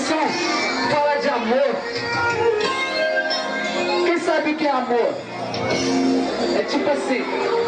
som fala de amor. Quem sabe o que é amor? É tipo assim.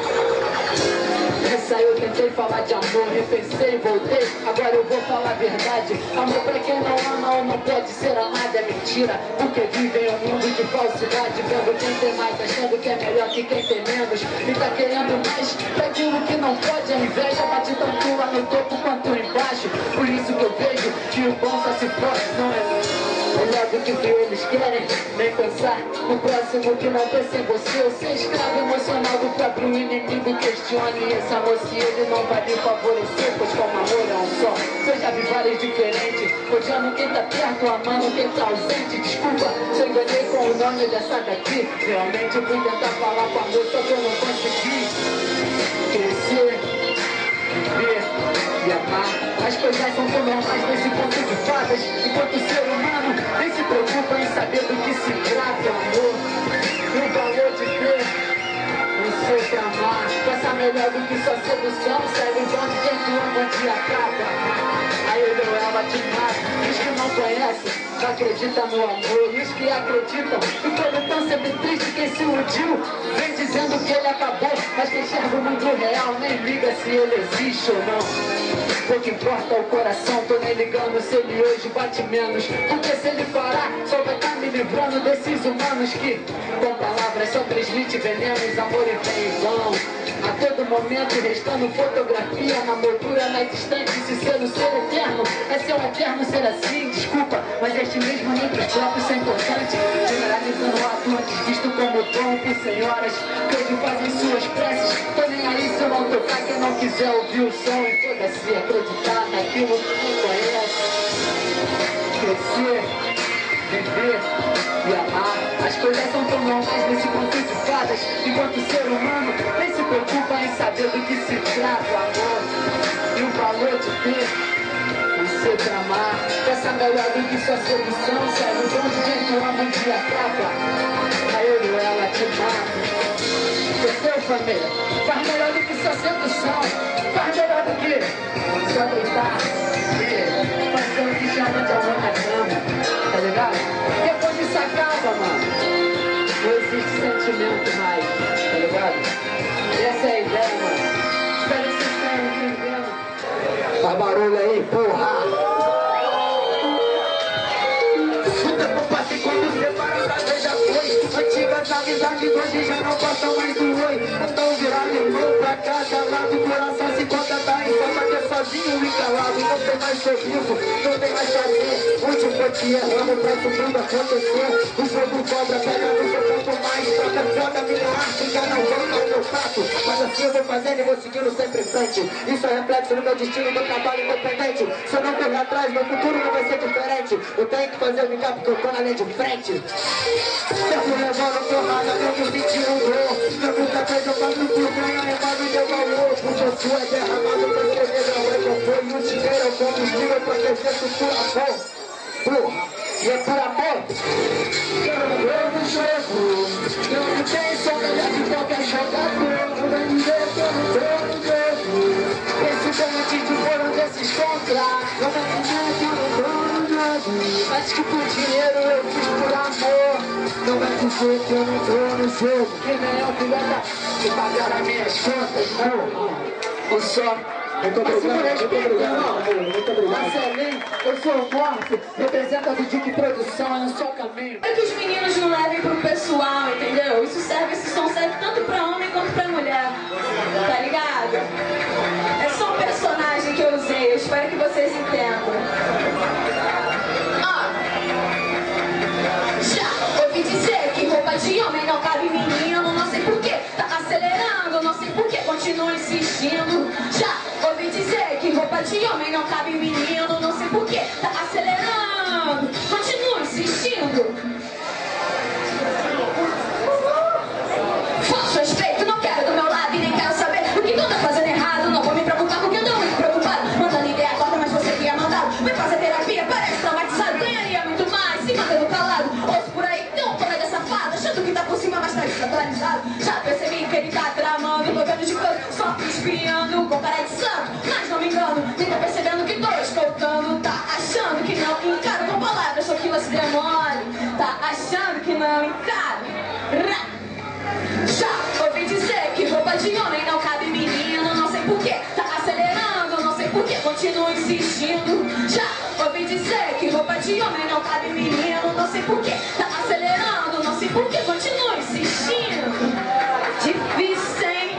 Nessa eu tentei falar de amor, repensei, voltei, agora eu vou falar a verdade. Amor pra quem não ama ou não pode ser amado é mentira, porque vive em um mundo de falsidade, vendo quem tem mais, achando que é melhor que quem tem menos, e tá querendo mais pra aquilo que não pode. A inveja bate tanto lá no topo quanto embaixo, por isso que eu vejo que o bom só se for, não é melhor do que o que eles querem, nem pensar no próximo que não pensa em você. Eu ser escravo emocional do próprio inimigo, questione esse amor se ele não vai lhe favorecer, pois como amor é um só, eu já vi vários diferentes, odiando quem tá perto, amando quem tá ausente. Desculpa, se eu enganei com o nome dessa daqui, realmente eu fui tentar falar com amor, só que eu não consegui crescer, viver e amar. As coisas são tão normais nesse conto de fadas, enquanto o ser humano nem se preocupa em saber do que se trata o amor e o valor de ter um ser pra amar. Passa melhor do que sua sedução, segue o dom de quem tu ama um dia acaba. Aí ele ou ela te mata. Os que não conhecem, não acreditam no amor, e os que acreditam ficam tão sempre triste. Quem se iludiu vem dizendo que ele acabou, mas quem enxerga o mundo real nem liga se ele existe ou não. Pouco importa o coração, tô nem ligando se ele hoje bate menos, porque se ele parar, só vai estar me livrando desses humanos que, com palavras só transmite venenos, amor e bem em vão. A todo momento restando fotografia na moldura, na distante, se ser o ser eterno é ser um eterno ser assim. Desculpa, mas este mesmo entre os próprios é importante, generalizando o ato antes visto como dom por senhoras que hoje fazem suas preces. Tô nem aí se eu não tocar, quem não quiser ouvir o som e foda-se acreditar naquilo que não conhece. Crescer, viver e amar. As coisas são tão normais nesse conto de fadas, enquanto o ser humano nem se preocupa em saber do que se trata o amor e o valor de ter um ser pra amar. Peça melhor do que sua sedução, segue o dom de quem tu ama um dia acaba. Aí ele ou ela te mata. Entendeu, família? Faz melhor do que sua sedução, faz melhor do que só deitar e fazer o que chama de amor na cama, tá ligado? Depois disso acaba, mano, não existe sentimento mais, tá ligado? Essa é a ideia, mano. Espero que vocês tenham entendendo. Faz barulho aí, porra! Escuta, compadre, quando separada já foi. Antigas amizades hoje já não passam mais do oi. Então virado irmão pra cada lado, o coração se conta, tá em forma que é sozinho e calado. Não tem mais sorriso, não tem mais prazer. Onde foi que erramos pra isso tudo acontecer? O jogo cobra, pega no seu campo mais. Troca foda, minha arte, já não volta ao meu prato. Mas assim eu vou fazendo e vou seguindo sempre em frente. Isso é reflexo no meu destino, do trabalho independente. Se eu não correr atrás, meu futuro não vai ser diferente. Eu tenho que fazer o ligar porque eu tô na linha de frente. Eu fui levando porrada, mesmo sentindo dor. Eu muita coisa eu faço por ganhar, levado de valor. Porque eu sou derramado pra escrever meu rei. Eu fui o dinheiro, eu combustível pra crescer por amor. Porra, e é por amor. Eu não jogo, eu não tenho só melhor que qualquer jogador. Eu não me vejo, eu não tô no jogo. Principalmente de foram desses contratos. Eu não me vejo, eu não tô no jogo. Mas que por dinheiro eu fiz por amor. Não vai dizer que eu não tô no jogo. Que nem eu filhota que pagaram as minhas contas, não. Ou só. Muito obrigado, muito obrigado. Marcelinho, eu sou o Morte, representa do Dick Produção, é no seu caminho. É que os meninos não levem pro pessoal, entendeu? Isso serve, esse som serve tanto pra homem quanto pra mulher, tá ligado? É só um personagem que eu usei, eu espero que vocês entendam. Já ouvi dizer que roupa de homem não cabe em menino, não sei porquê, tá acelerando, não sei porquê, continua insistindo. Já ouvi dizer que roupa de homem não cabe em menino, não sei porquê, tá acelerando, continua insistindo. Falso respeito, não quero do meu lado e nem quero saber o que tu tá fazendo errado. Não vou me preocupar porque eu tô muito preocupado. Mandando ideia corta, mas você que é mandado. Vai fazer terapia, parece traumatizado. Ganharia muito mais se mantendo calado. Ouço por aí que tem um colega safado, achando que tá por cima, mas tá desatualizado. Já percebi que ele tá tramando, tô vendo de canto, só espiando com cara de santo. Mas não me engano, nem tá percebendo que tô escoltando. Tá achando que não encanta. cabe. Já ouvi dizer que roupa de homem não cabe menino. Não sei porquê, tá acelerando. Não sei porquê, continuo insistindo. Já ouvi dizer que roupa de homem não cabe menino. Não sei porquê, tá acelerando. Não sei porquê, continuo insistindo. Difícil, hein?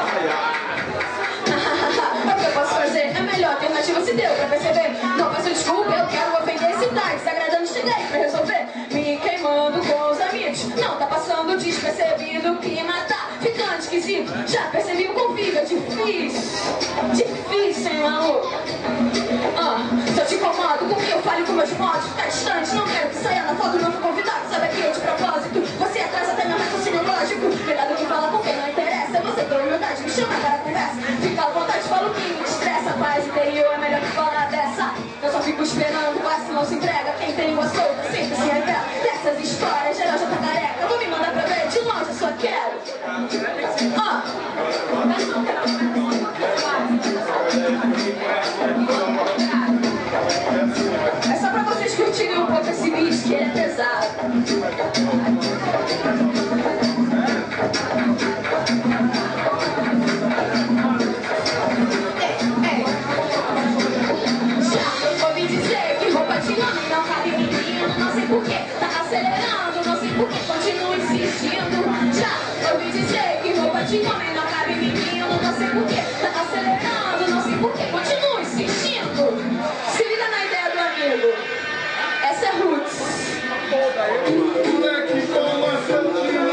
O que eu posso fazer? É melhor alternativa se deu pra perceber. Não peço desculpa, eu quero ofender esse tá desagradando, cheguei pra resolver. Me queimando com os amigos. Não tá passando despercebido, o clima tá ficando esquisito. Já percebi o convívio, é difícil. Difícil, hein, maluco? Se eu te incomodo com que eu fale com meus modos, fica distante, não quero que saia na foto, não fui convidado, sabe que é de propósito. Você atrasa até meu raciocínio lógico. Melhor do que falar com quem não interessa. Você tem humildade, me chama para a conversa. Fica à vontade, fala o que me estressa. Paz interior é melhor que falar dessa. Eu só fico esperando, quase não se entrega. Quem tem língua solta sempre se revela. Dessas histórias, geral já tá careca. Vou me mandar pra ver, de longe eu só quero. É só pra vocês curtirem um pouco esse beat, que ele é pesado. Já ouvi dizer que roupa de homem não cabe menino. Não sei porquê, tá acelerando. Não sei porquê, continuo insistindo. Já ouvi dizer que roupa de homem não cabe menino. Não sei porquê, tá acelerando. Não sei porquê, continuo insistindo. Se liga na ideia do amigo. Essa é Roots. Moleque, toma seu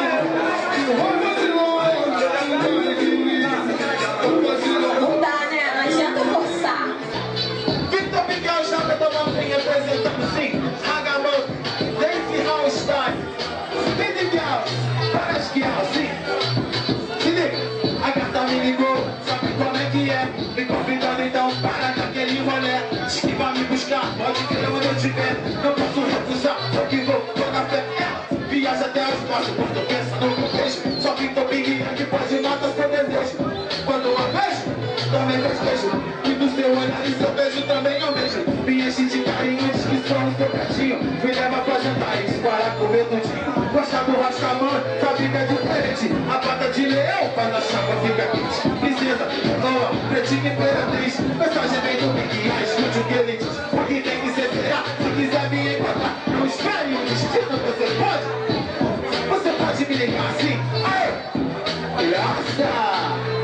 Não dá, né? Não adianta forçar. Victor Miguel já tá tomando bem representando sim. Agamão, Dave Hallstein, Billy Bial, parece que é assim. Se liga, a gata me ligou, sabe como é que é? Me convidando então para daquele rolê. Diz que vai me buscar, pode crer onde eu tiver. Não posso recusar, só que vou na fé. Viaja até as portas, quando eu penso no que eu vejo. Só Victor Miguel que pode matar seu desejo. Quando eu a vejo, também festejo. E do seu olhar e seu beijo também eu vejo. Me enche de carinho, diz que sou o seu gatinho. Me leva pra jantar e para comer tudinho. Gosta do rascamã, sabe que é diferente. A pata de leão faz a chapa fica quente. Princesa, boa, pretinha imperatriz. Mensagem vem do Big A, escute o que ele diz. O que tem que ser será, se quiser me encontrar. Não espere o destino, você pode? Você pode me ligar assim? Aê! Graça!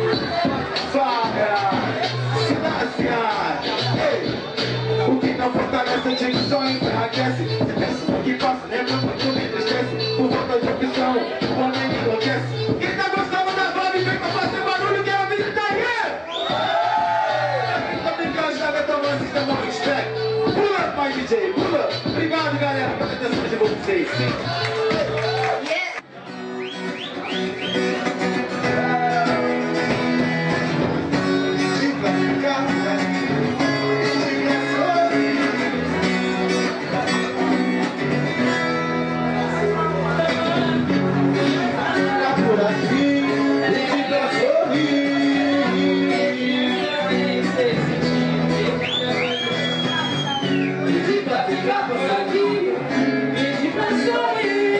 O que não fortalece a dicção enfraquece. Você pensa no que passa, lembra quando me entristece. Por falta de opção, o homem me enlouquece. Quem tá gostando da vibe, vem pra fazer barulho que a vida tá aí. Tá brincando, joga tomando sistema respect. Pula, pai DJ, pula. Obrigado, galera, pela atenção de vocês. Pedi pra ficar por aqui, pedi pra sorrir.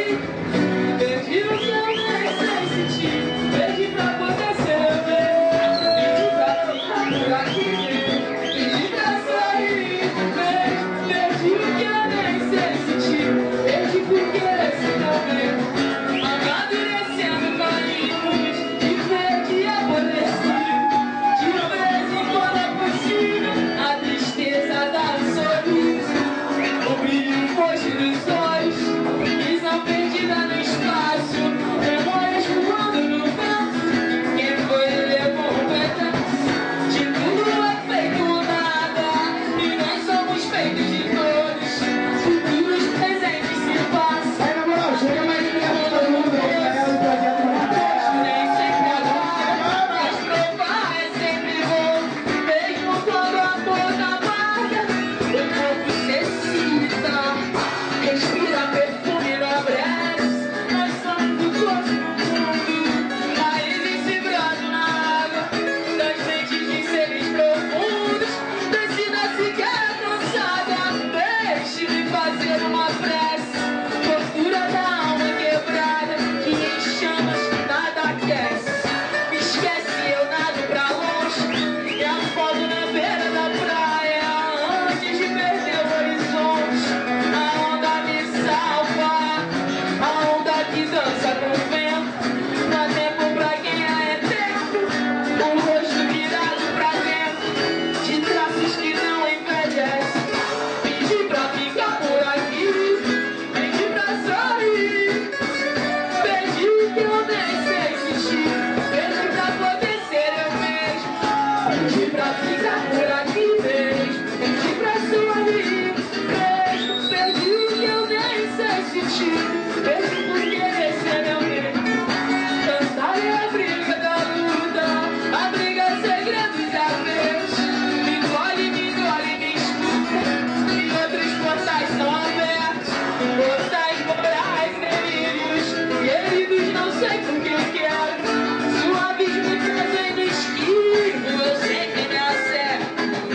de ti, mesmo por querer ser meu bem. Cansada é a briga da luta, a briga segredos a vez. Me engole, me escuta, e outros portais são abertos. Portais morais, delírios, e heridos não sei por que quero. Suaves me trazem esquivo, eu sempre me acerto.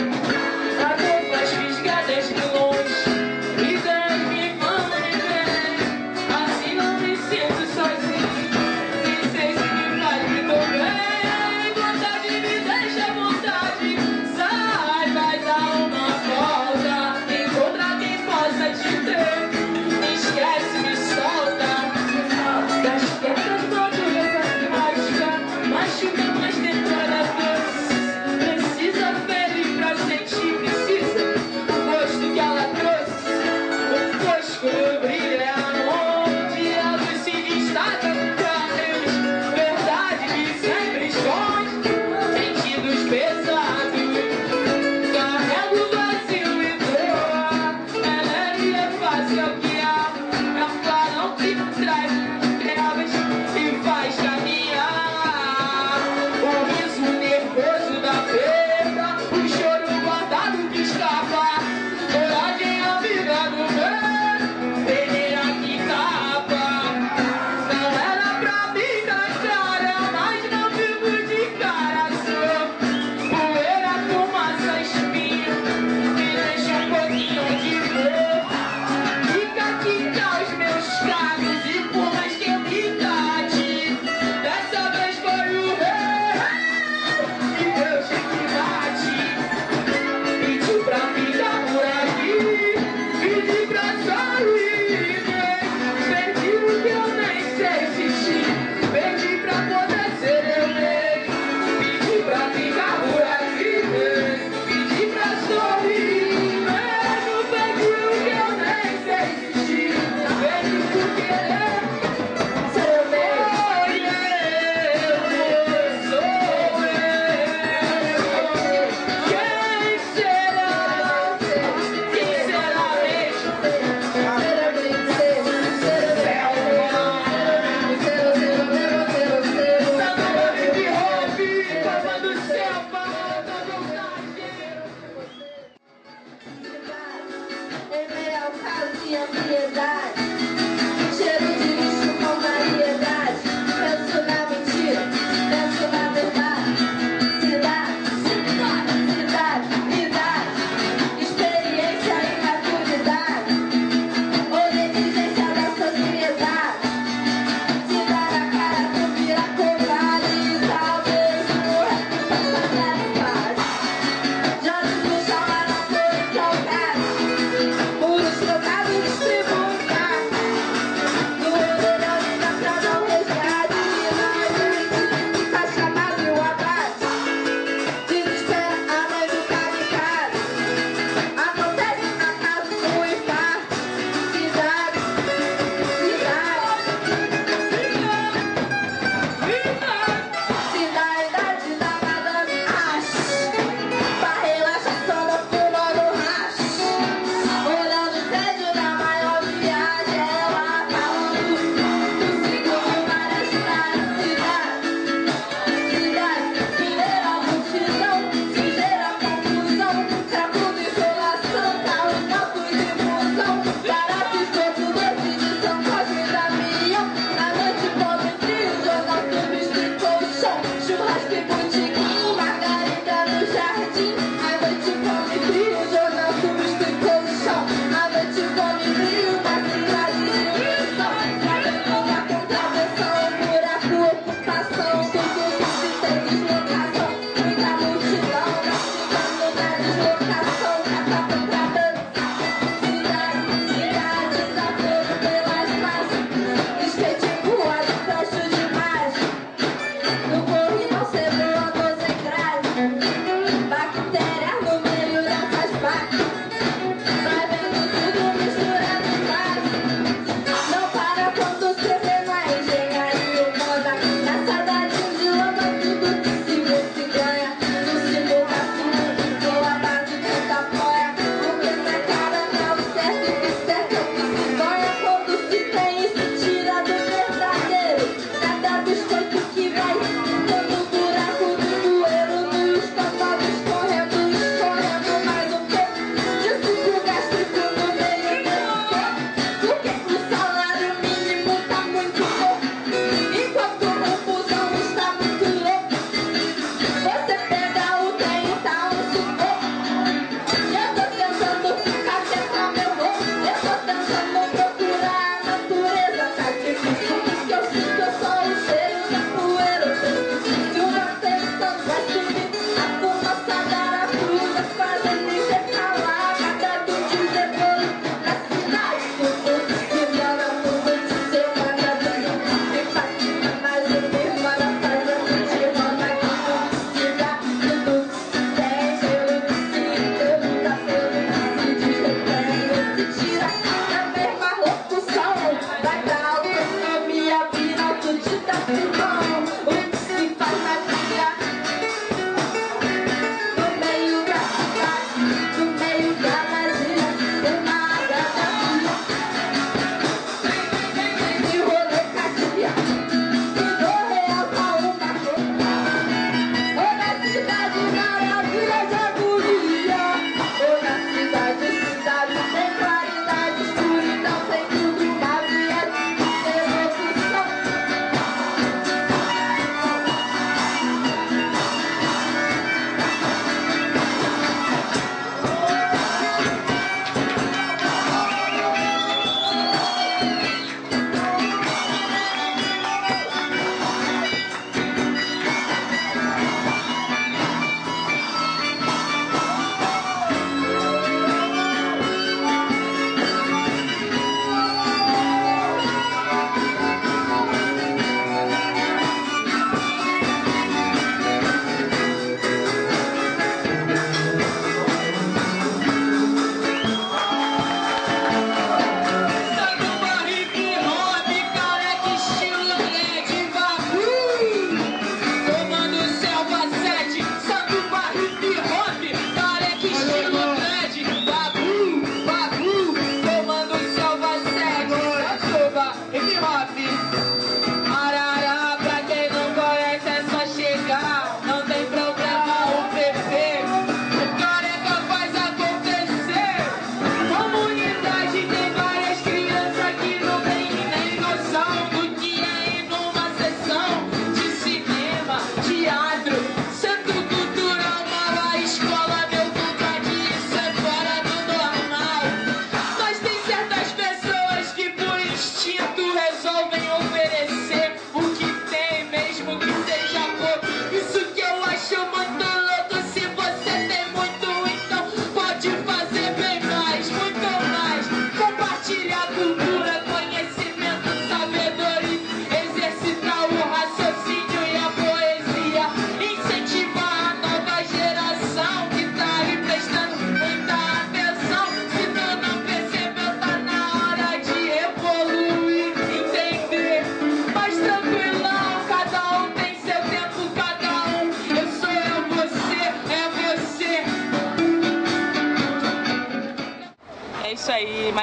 A dor faz fisgadas de longe, ideias me mandam e vem. Assim não me sinto sozinho, nem sei se me faz muito bem. Vontade me deixa à vontade, sai, vai dar uma volta. Encontra quem possa te ter, esquece, me solta. Das quedas maduras a mágica, machuca mais dentro da doce. Precisa feliz pra sentir, precisa o gosto que ela trouxe. O fosco brilha onde a luz se destaca pra Deus. Verdade que sempre esconde sentidos pesados. Carrego o vazio e doa, é leve e é fácil é o que há. É um clarão que traz trevas e faz caminhar. O riso nervoso da perda, o choro guardado que escapa. Coragem amiga do bem, peneira que tapa. Não era pra mim dar cara, mas não vivo de cara. Sou poeira, fumaça, espinho, me deixa um pouquinho de dor. Fica aqui os meus carros e por mais que eu me trate, dessa vez foi o rei e Deus que bate. Pediu pra ficar por aqui, pedi pra sair, perdi o que eu nem sei sentir, perdi pra poder ser eu mesmo. Pedi pra ficar por aqui, pedi pra sorrir mesmo, perdi o que eu nem sei sentir, perdi por querer ser eu mesmo. Sou eu. Quem será? Quem será mesmo? Samba hip hop, Copa do céu, falando do carteiro. Em meio ao caos e ansiedade, cheiro de lixo com variedade. Penso na mentira, penso na verdade. Cidade, idade, experiência e maturidade, ou negligência da sociedade. Se dar a cara tu vira covarde, talvez o resto passar em paz. Jones no chão, mas não foi trocado, muros trocados, tribunais.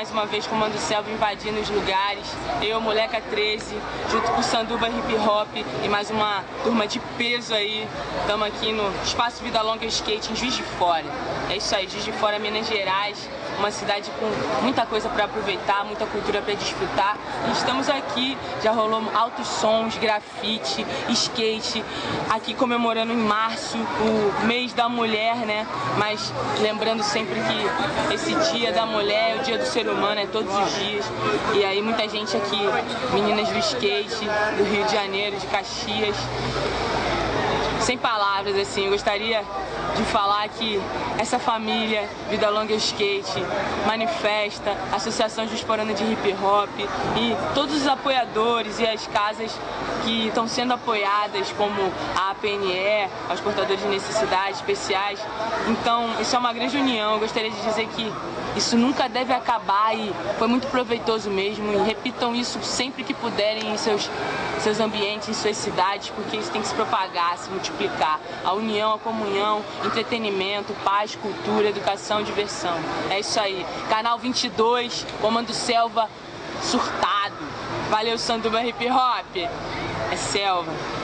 mais uma vez Comando Selva invadindo os lugares. Eu, Moleca 13, junto com o Sanduba Hip Hop e mais uma turma de peso aí. Estamos aqui no Espaço Vida Longa Skate em Juiz de Fora. É isso aí, Juiz de Fora, Minas Gerais. Uma cidade com muita coisa para aproveitar, muita cultura para desfrutar. E estamos aqui, já rolou altos sons, grafite, skate, aqui comemorando em março o mês da mulher, né? Mas lembrando sempre que esse dia da mulher é o dia do ser humano, é todos os dias. E aí muita gente aqui, meninas do skate, do Rio de Janeiro, de Caxias. Sem palavras, assim, eu gostaria de falar que essa família, Vida Longa Skate, Manifesta, Associação Juiz-Forana de Hip Hop e todos os apoiadores e as casas que estão sendo apoiadas, como a APNE, aos portadores de necessidades especiais. Então, isso é uma grande união. Eu gostaria de dizer que isso nunca deve acabar e foi muito proveitoso mesmo. E repitam isso sempre que puderem em seus ambientes, em suas cidades, porque isso tem que se propagar, se multiplicar. A união, a comunhão, entretenimento, paz, cultura, educação, diversão. É isso aí. Canal 22, Comando Selva surtado. Valeu, Sanduba Hip Hop. É selva.